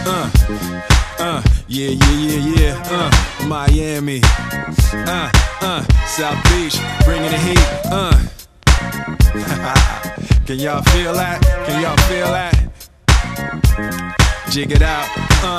Yeah. Miami. South Beach, bringing the heat. Can y'all feel that? Can y'all feel that? Jig it out.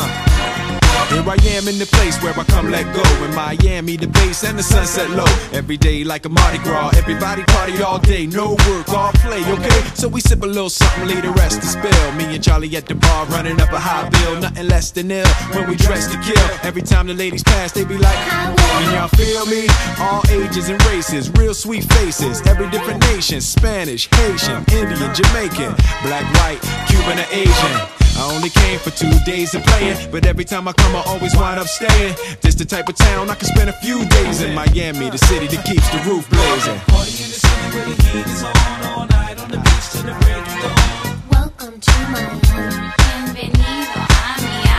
Here I am in the place where I come let go. In Miami, the bass and the sunset low. Every day like a Mardi Gras. Everybody party all day, no work, all play, okay? So we sip a little something, leave the rest to spill. Me and Charlie at the bar running up a high bill. Nothing less than ill when we dress to kill. Every time the ladies pass, they be like, can y'all feel me? All ages and races, real sweet faces. Every different nation, Spanish, Haitian, Indian, Jamaican, black, white, Cuban, or Asian. I only came for 2 days of playing, but every time I come I always wind up staying. This the type of town I can spend a few days in. Miami, the city that keeps the roof blazing. Party in the city where the heat is on, all night on the beach till the break of dawn. Welcome to Miami. Bienvenido a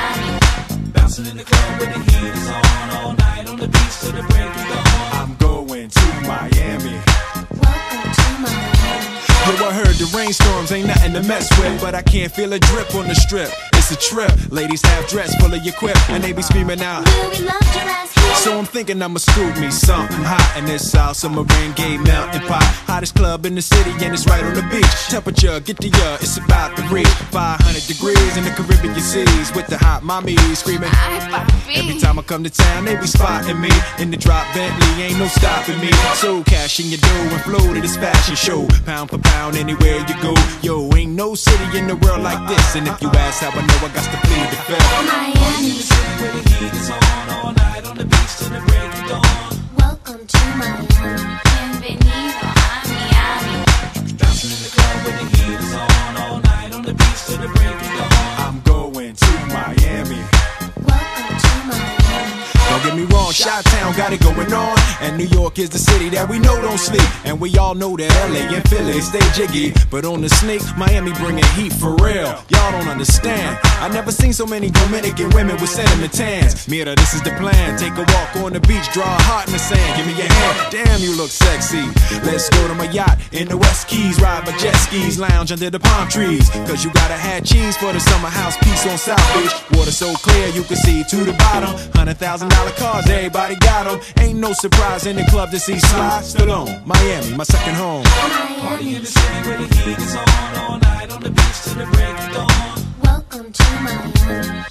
Miami. Bouncing in the club where the heat is on, all night on the beach till the break of dawn. I'm going to Miami. Welcome to Miami. Yo, I heard the rainstorms ain't nothing to mess with, but I can't feel a drip on the strip. It's a trip. Ladies half dressed, full of your quip, and they be screaming out, Will we love your ass here? so I'm thinking I'ma scoop me something hot in this South Submarine Gay Mountain Pot. Hottest club in the city and it's right on the beach. Temperature, get the it's about to reach 500 degrees in the Caribbean seas with the hot mommies screaming. Every time I come to town, they be spotting me in the drop Bentley, ain't no stopping me. So cash in your dough and flow to this fashion show. Pound for pound, anywhere you go. Yo, ain't no city in the world like this. And if you ask how I know, I got to plead the fifth. Party in the city where the heat is on, all night on the beach till the break of dawn. Welcome to Miami. Bienvenido a Miami. Bouncing in the club where the heat is on, all night on the beach till the break of dawn. I'm going to Miami. Welcome to Miami. Don't get me wrong, Chi-Town got it going on, and New York is the city that we know don't sleep. And we all know that LA and Philly stay jiggy, but on the sneak, Miami bringing heat for real. Y'all don't understand. I never seen so many Dominican women with sentiment tans. Mira, this is the plan. Take a walk on the beach, draw a heart in the sand. Give me your hand. Damn, you look sexy. Let's go to my yacht in the West Keys, ride my jet skis, lounge under the palm trees. Cause you gotta have cheese for the summer house piece on South Beach. Water so clear you can see to the bottom. $100,000 cars, everybody got them. Ain't no surprise in the club to see Sly Stallone. Miami, my second home. Party in the city where the heat is on, all night on the beach till the break of dawn. Welcome to Miami.